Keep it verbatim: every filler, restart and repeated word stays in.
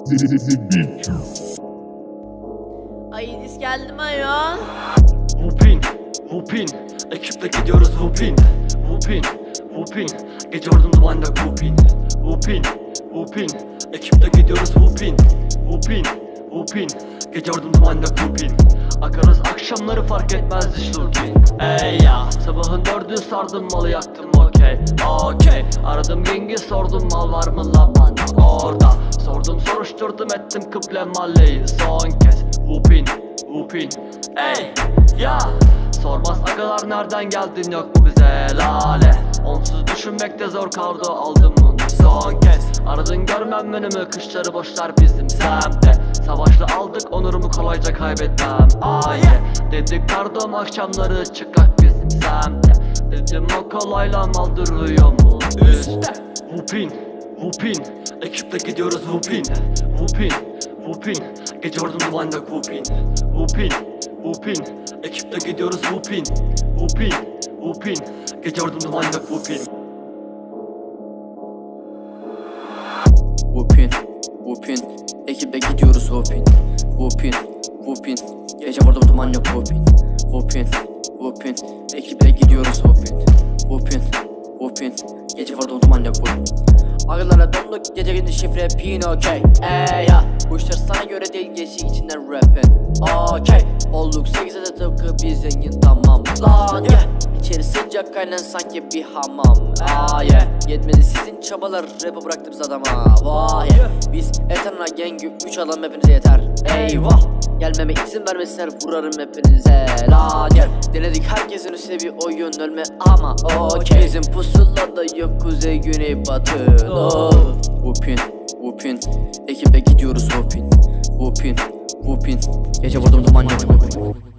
Ay İdris geldi mi ayol? Whoopin, whoopin, ekiple gidiyoruz whoopin, whoopin, whoopin, gece vurdum dumanda whoopin, whoopin, whoopin, ekiple gidiyoruz whoopin, whoopin, whoopin, gece vurdum dumanda whoopin. Akarız akşamları fark etmez hiç rutin. Ey ya, sabahın dördü sardım malı yaktım okey, okey. Aradım gengi sordum mal var mı la bana orada. Sordum soruşturdum ettim kıble malleyi son kez. Whoopin, whoopin, ey ya. Sormaz agalar nereden geldin yok mu bize lale. Onsuz düşünmek de zor kaldı aldım bunu son kez. Aradın görmem önümü kışları boşlar bizim semtte. Savaşla aldık onurumu kolayca kaybetmem aye. Dedik pardon akşamları çıkak bizim semtte. Dedim o kolayla mal duruyor mu üstte. Whoopin, whoopin, ekiple gidiyoruz whoopin, whoopin, whoopin, gece vurdum dumanda whoopin, whoopin, whoopin, ekiple gidiyoruz whoopin, whoopin, whoopin, gece vurdum dumanda whoopin. Whoopin, whoopin, ekiple gidiyoruz whoopin, whoopin, whoopin, gece vurdum duman yok whoopin, whoopin, whoopin, ekiple gidiyoruz whoopin, whoopin, whoopin, gece vurdum duman yok whoopin. Ağlarla donduk gece gündüz şifre pin okey. Ey ya, bu işler sana göre değil geçik içinden rapin okey. Olduk sekize de tıpkı bir zengin tamam lan yeah. İçeri sıcak kaynan sanki bir hamam ah yeah. Yetmedi sizin çabalar rap'i bıraktınız adama vay yeah. Biz Eterna Gengü üç adam hepinize yeter eyvah. Gelmeme izin vermesinler vurarım hepinize lan yeah. Denedik herkesin üstüne bir oyun ölme ama okey. Bizim pusulada yok kuzey güney batı no. Whoopin, whoopin, ekiple gidiyoruz whoopin, whoopin, whoopin, gece vurdum duman yok whoopin.